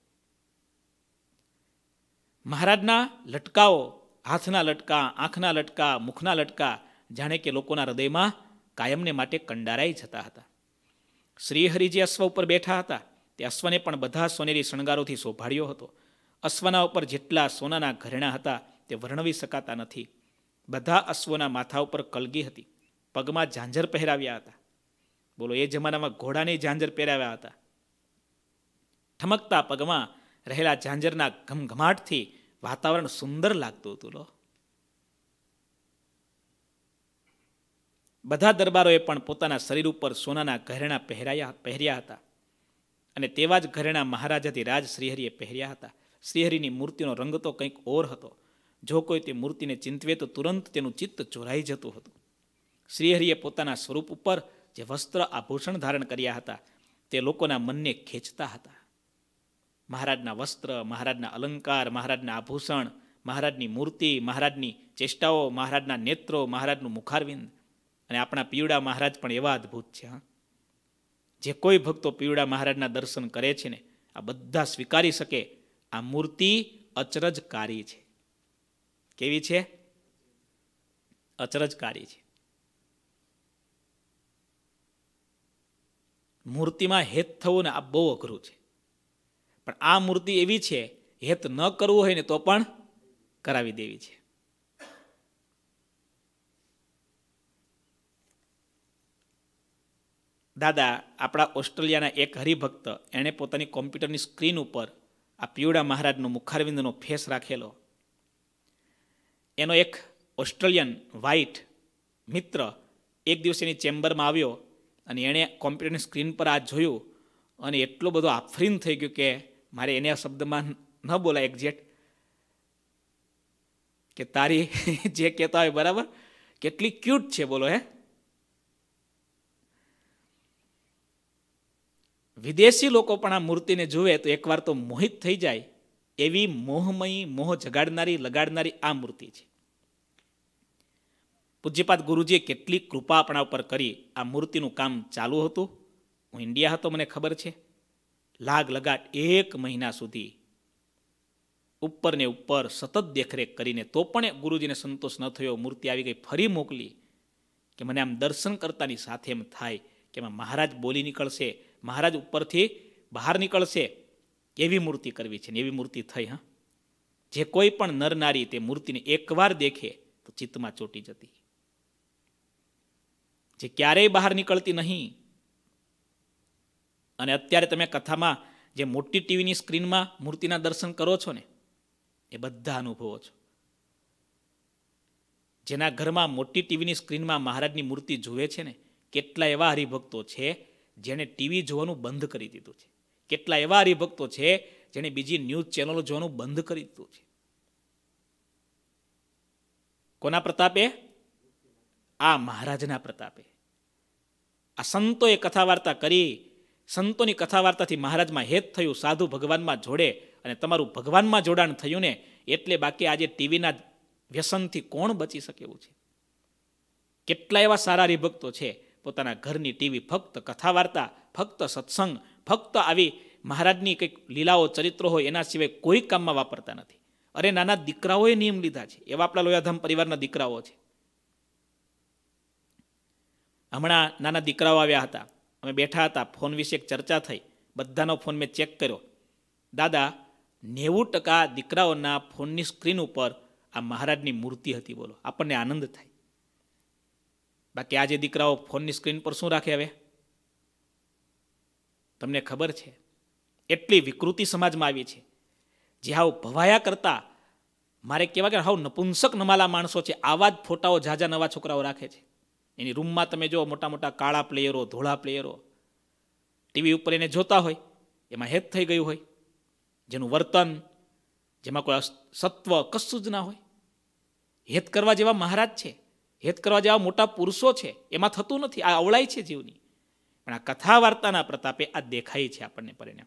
મહારાજના લટકાઓ, હાથના લટકા, આંખના લટકા, મુખના લટકા જાણે કે લોકોના હૃદયમાં કાયમને માટે કંડારાઈ જતા હતા. શ્રીહરિ જે અશ્વ ઉપર બેઠા હતા તે અશ્વને પણ બધા સોનેરી શણગારોથી શોભાડ્યો હતો. અશ્વના ઉપર જેટલા સોનાના ઘરેણાં હતા તે વર્ણવી શકાતા નથી. બધા અશ્વોના માથા ઉપર કલગી હતી. પગમાં ઝાંઝર પહેરાવ્યા હતા. બોલો, એ જમાનામાં ઘોડાને ઝાંઝર પહેરાવ્યા હતા. ઠમકતા પગમાં રહેલા ઝાંઝરના ઘમઘમાટથી વાતાવરણ સુંદર લાગતું હતું. લો, બધા દરબારોએ પણ પોતાના શરીર ઉપર સોનાના ઘરેણાં પહેર્યા હતા. અને તેવા જ ઘરેણાં મહારાજાધિરાજ શ્રીહરિએ પહેર્યા હતા. શ્રીહરિની મૂર્તિનો રંગ તો કંઈક ઓર હતો. જો કોઈ તે મૂર્તિને ચિંતવે તો તુરંત તેનું ચિત્ત ચોરાઈ જતું હતું. શ્રીહરિએ પોતાના સ્વરૂપ ઉપર જે વસ્ત્ર આભૂષણ ધારણ કર્યા હતા તે લોકોના મનને ખેંચતા હતા. મહારાજના વસ્ત્ર, મહારાજના અલંકાર, મહારાજના આભૂષણ, મહારાજની મૂર્તિ, મહારાજની ચેષ્ટાઓ, મહારાજના નેત્રો, મહારાજનું મુખારવિંદ. અને આપણા પિયુડા મહારાજ પણ એવા અદ્ભુત છે. જે કોઈ ભક્તો પિયુડા મહારાજના દર્શન કરે છે ને, આ બધા સ્વીકારી શકે આ મૂર્તિ અચરજકારી છે. કેવી છે? અચરજકારી છે. મૂર્તિમાં હેત થવું ને આ બહુ અઘરું છે. પણ આ મૂર્તિ એવી છે, હેત ન કરવું હોય ને તો પણ કરાવી દેવી છે. દાદા, આપણા ઓસ્ટ્રેલિયાના એક હરિભક્ત, એણે પોતાની કોમ્પ્યુટરની સ્ક્રીન ઉપર આ પિયુડા મહારાજનો મુખારવિંદનો ફેસ રાખેલો. એનો એક ઓસ્ટ્રેલિયન વ્હાઇટ મિત્ર એક દિવસ એની ચેમ્બરમાં આવ્યો અને એણે કોમ્પ્યુટરની સ્ક્રીન પર આ જોયું અને એટલો બધો આફરીન થઈ ગયો કે મારે એને આ શબ્દમાં ન બોલાય એક્ઝેક્ટ, કે તારી જે કહેતા હોય બરાબર, કેટલી ક્યુટ છે બોલો. વિદેશી લોકો પણ આ મૂર્તિને જુએ તો એકવાર તો મોહિત થઈ જાય એવી મોહમયી, મોહ જગાડનારી, લગાડનારી આ મૂર્તિ છે. પૂજ્યપાદ ગુરુજીએ કેટલી કૃપા આપણા ઉપર કરી. આ મૂર્તિનું કામ ચાલુ હતું. હું ઇન્ડિયા હતો, મને ખબર છે. લાગ લગાટ 1 મહિના સુધી ઉપર ને ઉપર સતત દેખરેખ કરીને તો પણ ગુરુજીને સંતોષ ન થયો. મૂર્તિ આવી ગઈ, ફરી મોકલી કે મને આમ દર્શન કરતાની સાથે એમ થાય કે એમાં મહારાજ બોલી નીકળશે, મહારાજ ઉપરથી બહાર નીકળશે, એવી મૂર્તિ કરવી છે ને એવી મૂર્તિ થઈ. હા, જે કોઈ પણ નર નારી તે મૂર્તિને એકવાર દેખે તો ચિત્તમાં ચોંટી જતી, જે ક્યારેય બહાર નીકળતી નહીં. અને અત્યારે તમે કથામાં જે મોટી ટીવીની સ્ક્રીનમાં મૂર્તિના દર્શન કરો છો ને, એ બધા અનુભવો છો. જેના ઘરમાં મોટી ટીવીની સ્ક્રીનમાં મહારાજની મૂર્તિ જુએ છે ને, કેટલા એવા હરિભક્તો છે જેણે ટીવી જોવાનું બંધ કરી દીધું છે. કેટલા એવા હરિભક્તો છે જેણે બીજી ન્યૂઝ ચેનલો જોવાનું બંધ કરી દીધું છે. કોના પ્રતાપે? આ મહારાજના પ્રતાપે. આ સંતોએ કથા વાર્તા કરી, સંતોની કથા વાર્તાથી મહારાજમાં હેત થયું, સાધુ ભગવાનમાં જોડે અને તમારું ભગવાનમાં જોડાણ થયું ને એટલે બાકી આજે ટીવીના વ્યસનથી કોણ બચી શકે એવું છે. કેટલા એવા સારા હરિભક્તો છે પોતાના ઘરની ટીવી ફક્ત કથા વાર્તા, ફક્ત સત્સંગ, ફક્ત આવી મહારાજની કંઈક લીલાઓ, ચરિત્રો હોય એના સિવાય કોઈ કામમાં વાપરતા નથી. અરે નાના દીકરાઓએ નિયમ લીધા છે. એવા આપણા લોયાધામ પરિવારના દીકરાઓ છે. હમણાં નાના દીકરાઓ આવ્યા હતા, અમે બેઠા હતા, ફોન વિશે એક ચર્ચા થઈ, બધાનો ફોન મેં ચેક કર્યો. દાદા, 90% દીકરાઓના ફોનની સ્ક્રીન ઉપર આ મહારાજની મૂર્તિ હતી. બોલો, આપણને આનંદ થાય. બાકી આજે દીકરાઓ ફોનની સ્ક્રીન પર શું રાખે? હવે તમને ખબર છે, એટલી વિકૃતિ સમાજમાં આવી છે. જે હાવ ભવાયા કરતા, મારે કહેવા કે હાવ નપુંસક નમાલા માણસો છે, આવા જ ફોટાઓ ઝાઝા નવા છોકરાઓ રાખે છે. એની રૂમમાં તમે જો મોટા મોટા કાળા પ્લેયરો, ધોળા પ્લેયરો, ટીવી ઉપર એને જોતા હોય, એમાં હેત થઈ ગયું હોય, જેનું વર્તન, જેમાં કોઈ સત્વ કશું જ ના હોય. હેત કરવા જેવા મહારાજ છે, હેત કરવા જેવા મોટા પુરુષો છે, એમાં થતું નથી. આ અવળાઈ છે જીવની. પણ આ કથા વાર્તાના પ્રતાપે આ દેખાય છે આપણને પરિણામ.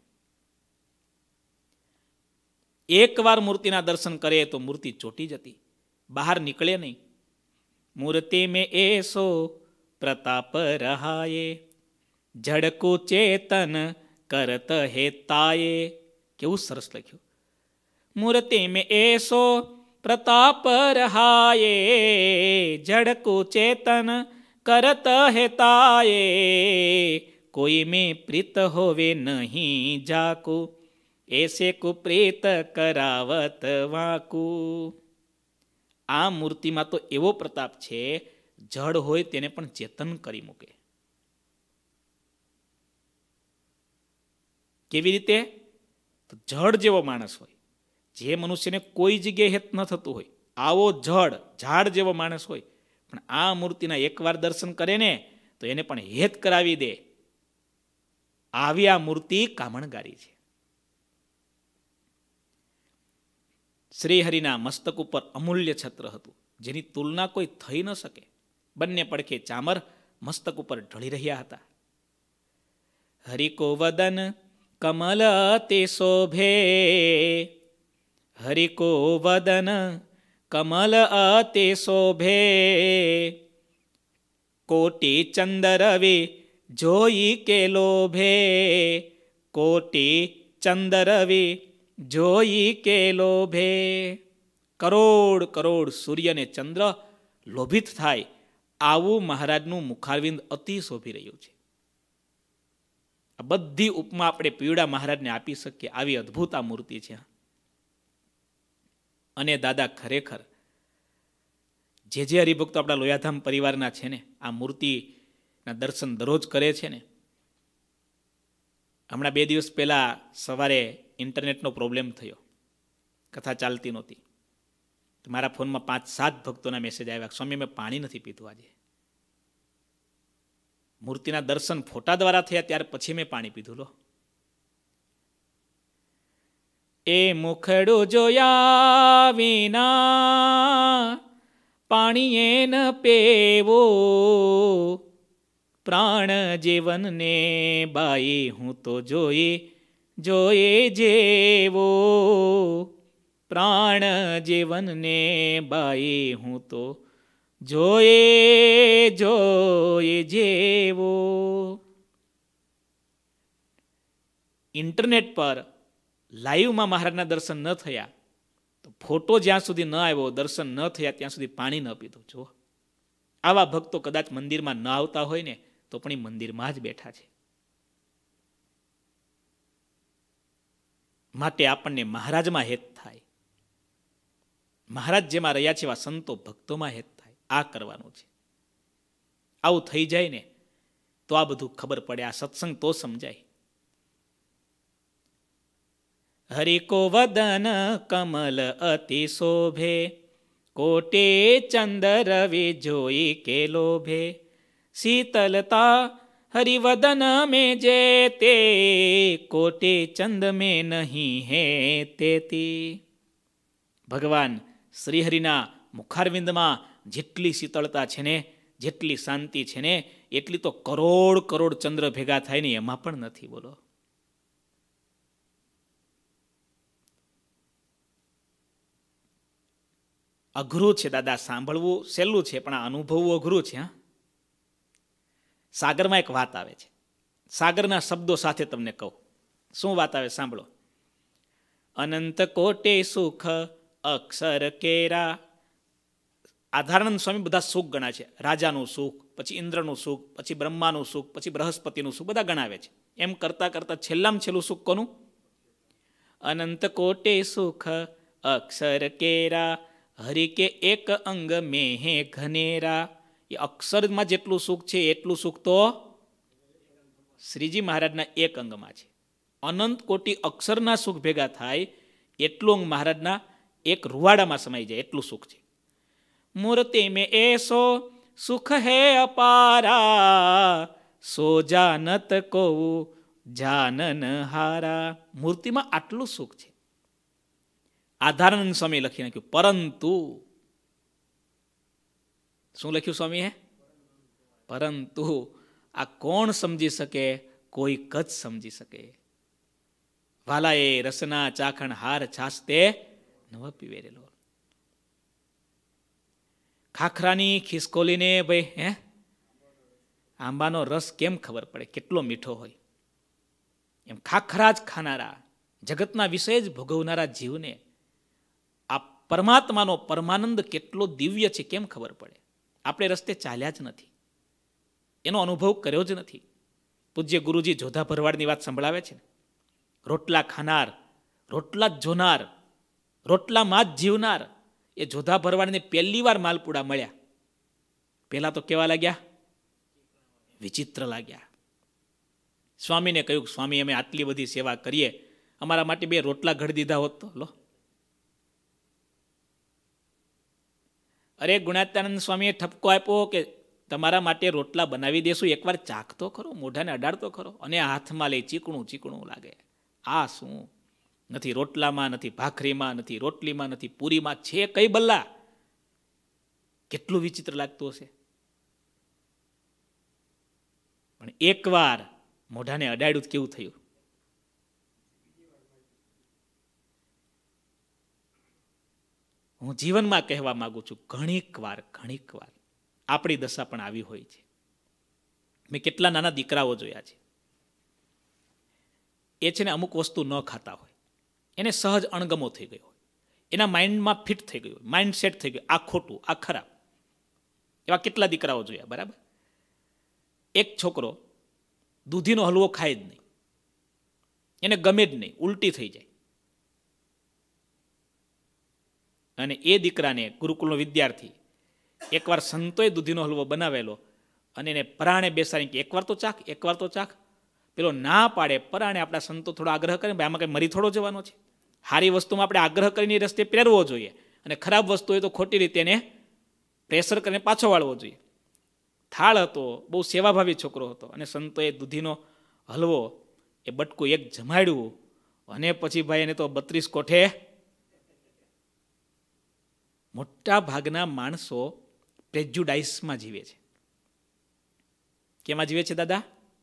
એકવાર મૂર્તિના દર્શન કરે તો મૂર્તિ ચોટી જતી, બહાર નીકળે નહીં. મૂર્તિ મેં એસો પ્રતાપ રહાયે, જડકુ ચેતન કરત હેતાયે. કેવું સરસ લખ્યું. મૂર્તિ મેં એસો પ્રતાપ રહાયે, જડકુ ચેતન કરત હેતાયે, કોઈ મેં પ્રીત હોવે નહીં જાકુ, એસે કુપ્રીત કરાવત વાકુ. આ મૂર્તિમાં તો એવો પ્રતાપ છે, જડ હોય તેને પણ ચેતન કરી મૂકે. કેવી રીતે? તો જડ જેવો માણસ હોય, જે મનુષ્યને કોઈ જગ્યાએ હેત ન થતું હોય, આવો ઝાડ જેવો માણસ હોય, પણ આ મૂર્તિના એકવાર દર્શન કરે ને તો એને પણ હેત કરાવી દે. આવી આ મૂર્તિ કામણગારી છે. શ્રીહરિના મસ્તક ઉપર અમૂલ્ય છત્ર હતું, જેની તુલના કોઈ થઈ ન શકે. બંને પડખે ચામર મસ્તક ઉપર ઢળી રહ્યા હતા. હરિકો વદન કમલ તે શોભે, હરિકો વદન કમલ અતે શોભે, કોટી ચંદરવે જોઈ કે લોભે, કોટી ચંદરવે જોઈ કે લોભે. કરોડ કરોડ સૂર્ય ને ચંદ્ર લોભિત થાય આવું મહારાજનું મુખારવિંદ અતિ શોભી રહ્યું છે. આ બધી ઉપમા આપણે પીવડા મહારાજને આપી શકીએ, આવી અદ્ભુત આ મૂર્તિ છે. અને દાદા ખરેખર જે હરિભક્તો આપણા લોયાધામ પરિવારના છે ને, આ મૂર્તિના દર્શન દરરોજ કરે છે ને, હમણાં 2 દિવસ પહેલા સવારે ઇન્ટરનેટનો પ્રોબ્લેમ થયો, કથા ચાલતી નહોતી. મારા ફોનમાં 5-7 ભક્તોના મેસેજ આવ્યા, સ્વામી મેં પાણી નથી પીધું આજે. મૂર્તિના દર્શન ફોટા દ્વારા થયા, ત્યાર પછી મેં પાણી પીધું. લો, એ મુખડું જોયા વિના પાણીએ ન પેવો, પ્રાણ જીવનને બાઈ હું તો જોયે જેવો, પ્રાણ જીવનને બાઈ હું તો જોયે જેવો. ઇન્ટરનેટ પર લાઈવમાં મહારાજના દર્શન ન થયા તો ફોટો જ્યાં સુધી ન આવ્યો, દર્શન ન થયા ત્યાં સુધી પાણી ન પીધું. જો આવા ભક્તો કદાચ મંદિરમાં ન આવતા હોય ને તો પણ એ મંદિરમાં જ બેઠા છે. માટે આપણને મહારાજમાં હેત થાય, મહારાજ જેમાં રહ્યા છે એવા સંતો ભક્તોમાં હેત થાય. આ કરવાનું છે. આવું થઈ જાય ને તો આ બધું ખબર પડે, આ સત્સંગ તો સમજાય. હરિકો વદન કમલ અતિ શોભે, કોટે ચંદ્ર રવિ જોઈ કે લોભે, શીતલતા હરિવદન में जेते, कोटे चंद में नहीं है तेती. ભગવાન શ્રીહરિના મુખારવિંદમાં જેટલી શીતળતા છે ને, જેટલી શાંતિ છે ને, એટલી તો કરોડ ચંદ્ર ભેગા થાય ને એમાં પણ નથી. બોલો, અઘરું છે દાદા, સાંભળવું સહેલું છે પણ આ અનુભવવું અઘરું છે. સાગરમાં એક વાત આવે છે, સાગરના શબ્દો સાથે તમને કહું. શું વાત આવે સાંભળો. અનંત કોટે સુખ અક્ષર કેરા. આધારાનંદ સ્વામી બધા સુખ ગણાય છે. રાજાનું સુખ, પછી ઇન્દ્રનું સુખ, પછી બ્રહ્માનું સુખ, પછી બૃહસ્પતિનું સુખ, બધા ગણાવે છે. એમ કરતા કરતા છેલ્લામાં છેલ્લું સુખ કોનું? અનંત કોટે સુખ અક્ષર કેરા, હરિ કે એક અંગ મેં હે ઘનેરા. એ અક્ષરમાં જેટલું સુખ છે એટલું સુખ તો શ્રીજી મહારાજના એક અંગમાં છે. અનંત કોટી અક્ષરના સુખ ભેગા થાય એટલું અંગ મહારાજના એક રૂવાડામાં સમાઈ જાય એટલું સુખ છે. મૂર્તિ મેં એસો સુખ હે અપારા, સો જાનત કો જાનન હારા. મૂર્તિમાં આટલું સુખ છે. આધારાનંદ સ્વામી લખી નાખ્યું પરંતુ. શું લખ્યું સ્વામીએ? પરંતુ આ કોણ સમજી શકે? કોઈક જ સમજી શકે. વાલાએ રસના ચાખણ હાર છાસતે નવ પીવેરેલો. ખાખરાની ખિસકોલીને ભાઈ આંબાનો રસ કેમ ખબર પડે કેટલો મીઠો હોય? એમ ખાખરા જ ખાનારા, જગતના વિષય જ ભોગવનારા જીવને આ પરમાત્માનો પરમાનંદ કેટલો દિવ્ય છે કેમ ખબર પડે? આપણે રસ્તે ચાલ્યા જ નથી, એનો અનુભવ કર્યો જ નથી. પૂજ્ય ગુરુજી જોધા ભરવાડની વાત સંભળાવે છે. રોટલા ખાનાર, રોટલા જ જોનાર, રોટલામાં જ જીવનાર એ જોધા ભરવાડને પહેલી વાર માલપુડા મળ્યા. પહેલા તો કેવા લાગ્યા? વિચિત્ર લાગ્યા. સ્વામીને કહ્યું, સ્વામી અમે આટલી બધી સેવા કરીએ, અમારા માટે 2 રોટલા ઘડી દીધા હોત તો. લો, અરે ગુણાત્યાનંદ સ્વામીએ ઠપકો આપ્યો કે તમારા માટે રોટલા બનાવી દેશું, એકવાર ચાખતો ખરો, મોઢાને અડાડતો ખરો. અને હાથમાં લઈ ચીકણું ચીકણું લાગે. આ શું? નથી રોટલામાં, નથી ભાખરીમાં, નથી રોટલીમાં, નથી પૂરીમાં, છે કઈ બલ્લા? કેટલું વિચિત્ર લાગતું હશે. પણ એકવાર મોઢાને અડાડ્યું કેવું થયું? હું જીવનમાં કહેવા માંગુ છું, ઘણીક વાર આપણી દશા પણ આવી હોય છે. મેં કેટલા નાના દીકરાઓ જોયા છે. એ છે ને અમુક વસ્તુ ન ખાતા હોય, એને સહજ અણગમો થઈ ગયો હોય, એના માઇન્ડમાં ફિટ થઈ ગયું, માઇન્ડ સેટ થઈ ગયું, આ ખોટું, આ ખરાબ. એવા કેટલા દીકરાઓ જોયા, બરાબર. એક છોકરો દૂધીનો હલવો ખાય જ નહીં, એને ગમે જ નહીં, ઉલટી થઈ જાય. અને એ દીકરાને ગુરુકુળનો વિદ્યાર્થી એકવાર સંતોએ દૂધીનો હલવો બનાવેલો અને એને પરાણે બેસાડી કે એકવાર તો ચાખ, એકવાર તો ચાખ. પેલો ના પાડે. પરાણે આપણા સંતો થોડો આગ્રહ કરે, ભાઈ આમાં કંઈ મરી થોડો જવાનો છે. સારી વસ્તુમાં આપણે આગ્રહ કરીને રસ્તે પ્રેરવો જોઈએ, અને ખરાબ વસ્તુ હોય તો ખોટી રીતે એને પ્રેશર કરીને પાછો વાળવો જોઈએ. થાળ હતો, બહુ સેવાભાવી છોકરો હતો, અને સંતોએ દૂધીનો હલવો એ બટકું એક જમાડ્યું, અને પછી ભાઈ એને તો 32 કોઠે. મોટા ભાગના માણસો પ્રેજ્યુડાઇસમાં જીવે છે. કેમાં જીવે છે દાદા?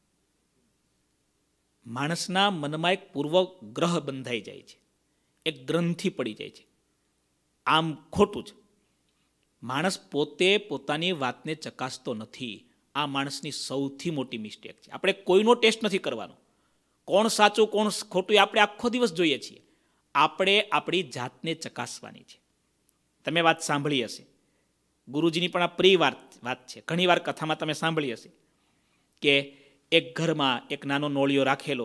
માણસના મનમાં એક પૂર્વગ્રહ બંધાઈ જાય છે, એક ગ્રંથિ પડી જાય છે. આમ ખોટું જ. માણસ પોતે પોતાની વાતને ચકાસતો નથી. આ માણસની સૌથી મોટી મિસ્ટેક છે. આપણે કોઈનો ટેસ્ટ નથી કરવાનો. કોણ સાચું કોણ ખોટું એ આપણે આખો દિવસ જોઈએ છીએ. આપણે આપણી જાતને ચકાસવાની છે. તમે વાત સાંભળી હશે, ગુરુજીની પણ આ પ્રિય વાત છે. ઘણી વાર કથામાં તમે સાંભળી હશે કે એક ઘરમાં એક નાનો નોળિયો રાખેલો,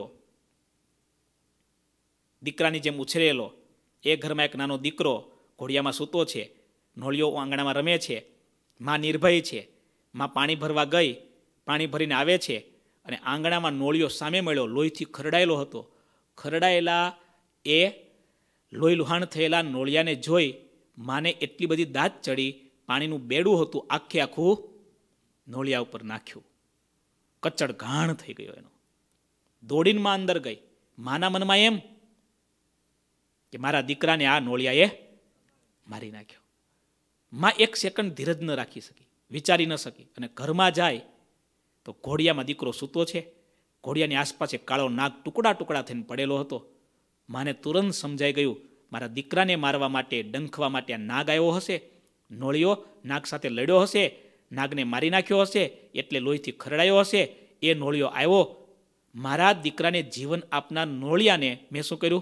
દીકરાની જેમ ઉછરેલો. એ ઘરમાં એક નાનો દીકરો ઘોડિયામાં સૂતો છે, નોળિયો આંગણામાં રમે છે. માં નિર્ભય છે. માં પાણી ભરવા ગઈ, પાણી ભરીને આવે છે, અને આંગણામાં નોળિયો સામે મળ્યો, લોહીથી ખરડાયેલો હતો. ખરડાયેલા એ લોહી લુહાણ થયેલા નોળિયાને જોઈ માને એટલી બધી દાદ ચડી, પાણીનું બેડું હતું આખે આખું નોળિયા ઉપર નાખ્યું. કચડ ઘાણ થઈ ગયો એનો. દોડીને માં અંદર ગઈ. માના મનમાં એમ કે મારા દીકરાને આ નોળિયાએ મારી નાખ્યો. માં એક સેકન્ડ ધીરજ ન રાખી શકી, વિચારી ન શકી, અને ઘરમાં જાય તો ઘોડિયામાં દીકરો સૂતો છે. ઘોડિયાની આસપાસ એક કાળો નાગ ટુકડા ટુકડા થઈને પડેલો હતો. માને તુરંત સમજાઈ ગયું, મારા દીકરાને મારવા માટે, ડંખવા માટે આ નાગ આવ્યો હશે. નોળિયો નાગ સાથે લડ્યો હશે, નાગને મારી નાખ્યો હશે, એટલે લોહીથી ખરડાયો હશે. એ નોળિયો આવ્યો, મારા દીકરાને જીવન આપનાર નોળિયાને મેં શું કર્યું?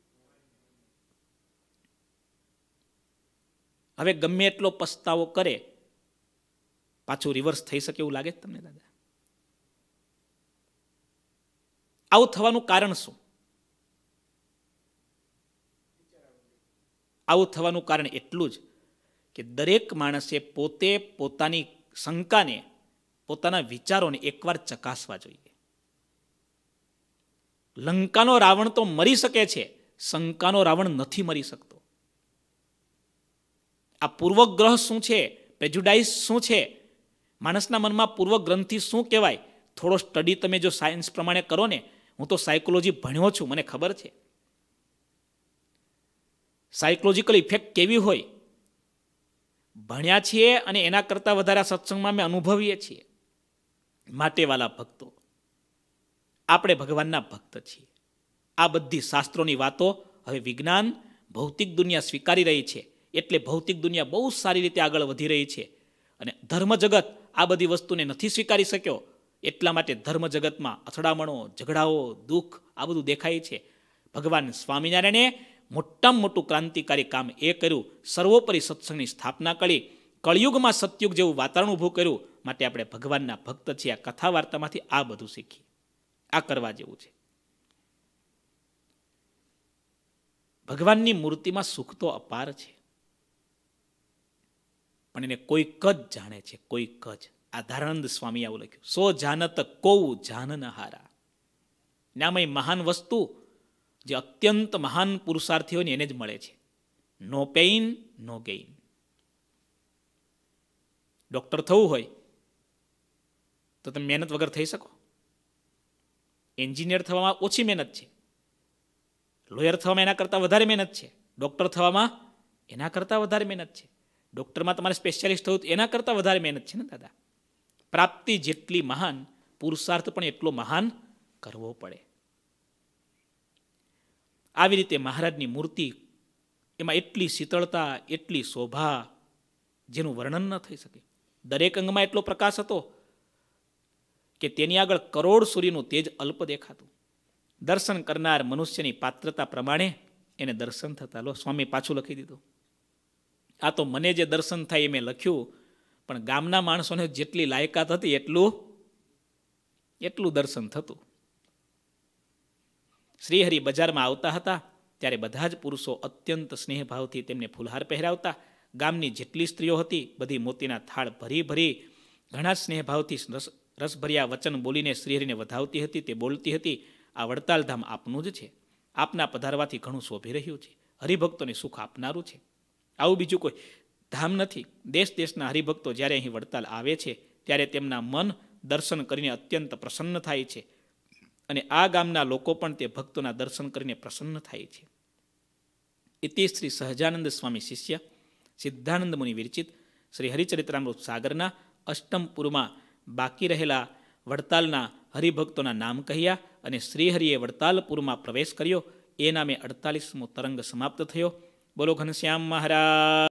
હવે ગમે એટલો પસ્તાવો કરે, પાછું રિવર્સ થઈ શકે એવું લાગે તમને દાદા? આવું થવાનું કારણ શું? આવું થવાનું કારણ એટલું જ કે દરેક માણસે પોતે પોતાની શંકાને, પોતાના વિચારોને એકવાર ચકાસવા જોઈએ. લંકાનો રાવણ તો મરી શકે છે, શંકાનો રાવણ નથી મરી શકતો. આ પૂર્વગ્રહ શું છે? પ્રેજ્યુડાઇસ શું છે? માણસના મનમાં પૂર્વગ્રંથિ શું કહેવાય? થોડો સ્ટડી તમે જો સાયન્સ પ્રમાણે કરો ને, હું તો સાયકોલોજી ભણ્યો છું, મને ખબર છે સાયકોલોજીકલ ઇફેક્ટ કેવી હોય. ભણ્યા છીએ અને એના કરતાં વધારે સત્સંગમાં અમે અનુભવીએ છીએ. માટે વાલા ભક્તો, આપણે ભગવાનના ભક્ત છીએ. આ બધી શાસ્ત્રોની વાતો હવે વિજ્ઞાન, ભૌતિક દુનિયા સ્વીકારી રહી છે. એટલે ભૌતિક દુનિયા બહુ સારી રીતે આગળ વધી રહી છે, અને ધર્મ જગત આ બધી વસ્તુને નથી સ્વીકારી શક્યો. એટલા માટે ધર્મ જગતમાં અથડામણો, ઝઘડાઓ, દુઃખ આ બધું દેખાય છે. ભગવાન સ્વામિનારાયણે મોટામાં મોટું ક્રાંતિકારી કામ એ કર્યું, સર્વોપરી સત્સંગની સ્થાપના કરી, કળિયુગમાં સતયુગ જેવું વાતાવરણ ઊભું કર્યું. માટે આપણે ભગવાનના ભક્ત છીએ. આ કથા વાર્તામાંથી આ બધું શીખીએ. આ કરવા જેવું છે. ભગવાનની મૂર્તિમાં સુખ તો અપાર છે, પણ એને કોઈક જ જાણે છે, કોઈક જ. આધારાનંદ સ્વામી આવું લખ્યું, સો જાનત કોઉ જાનન હારા. નામય મહાન વસ્તુ જે અત્યંત મહાન પુરુષાર્થી હોય ને એને જ મળે છે. No pain no gain. Doctor થવું હોય તો તમે મહેનત વગર થઈ શકો? એન્જિનિયર થવામાં ઓછી મહેનત છે, લોયર થવામાં એના કરતાં વધારે મહેનત છે, ડોક્ટર થવામાં એના કરતાં વધારે મહેનત છે, ડોક્ટરમાં તમારે સ્પેશિયાલિસ્ટ થવું એના કરતાં વધારે મહેનત છે ને દાદા. પ્રાપ્તિ જેટલી મહાન, પુરુષાર્થ પણ એટલો મહાન કરવો પડે. આવી રીતે મહારાજની મૂર્તિ, એમાં એટલી શીતળતા, એટલી શોભા, જેનું વર્ણન ન થઈ શકે. દરેક અંગમાં એટલો પ્રકાશ હતો કે તેની આગળ કરોડ સૂર્યનું તેજ અલ્પ દેખાતું. દર્શન કરનાર મનુષ્યની પાત્રતા પ્રમાણે એને દર્શન થતા. લો, સ્વામી પાછું લખી દીધું. આ તો મને જે દર્શન થાય એ મેં લખ્યું, પણ ગામના માણસોને જેટલી લાયકાત હતી એટલું દર્શન થતું. શ્રીહરિ બજારમાં આવતા હતા ત્યારે બધા જ પુરુષો અત્યંત સ્નેહભાવથી તેમને ફૂલહાર પહેરાવતા. ગામની જેટલી સ્ત્રીઓ હતી બધી મોતીના થાળ ભરી ભરી ઘણા સ્નેહભાવથી રસભર્યા વચન બોલીને શ્રીહરિને વધાવતી હતી. તે બોલતી હતી, આ વડતાલ ધામ આપનું જ છે, આપના પધારવાથી ઘણું શોભી રહ્યું છે, હરિભક્તોને સુખ આપનારું છે. આવું બીજું કોઈ ધામ નથી. દેશ દેશના હરિભક્તો જ્યારે અહીં વડતાલ આવે છે ત્યારે તેમના મન દર્શન કરીને અત્યંત પ્રસન્ન થાય છે અને આ ગામના લોકો પણ તે ભક્તોના દર્શન કરીને પ્રસન્ન થાય છે. ઇતિ શ્રી સહજાનંદ સ્વામી શિષ્ય સિદ્ધાનંદ મુનિ વિરચિત શ્રી હરિચરિત્રામૃત સાગરના અષ્ટમ પુરમાં બાકી રહેલા વડતાલના હરિભક્તોના નામ કહ્યા અને શ્રીહરિએ વડતાલપુરમાં પ્રવેશ કર્યો. એ નામે 48મો તરંગ સમાપ્ત થયો. બોલો ઘનશ્યામ મહારાજ.